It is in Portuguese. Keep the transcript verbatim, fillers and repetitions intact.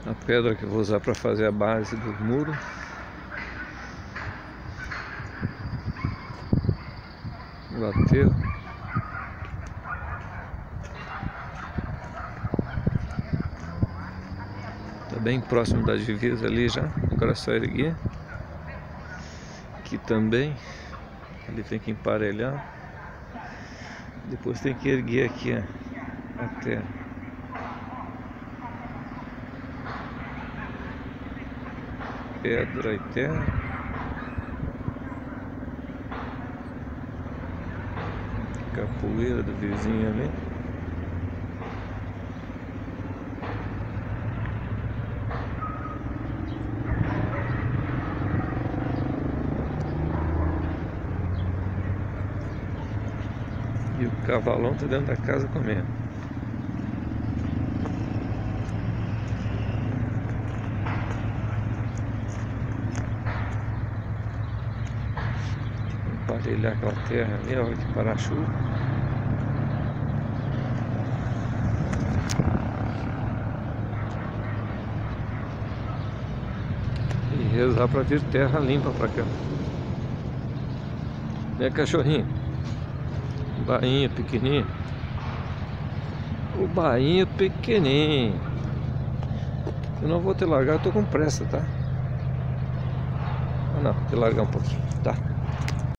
A pedra que eu vou usar para fazer a base do muro. Bateu. Tá bem próximo da divisa ali já. Agora é só erguer. Aqui também. Ali tem que emparelhar. Depois tem que erguer aqui ó, a terra. Pedra e terra. Capoeira do vizinho ali. E o cavalão tá dentro da casa comendo. Emparelhar aquela terra ali, olha que parar a chuva. E rezar para vir terra limpa para cá. Vem, cachorrinho. Bainha pequenininho. O bainho pequenininho. Eu não vou te largar, eu tô com pressa, tá? Ah, não, vou te largar um pouquinho, tá?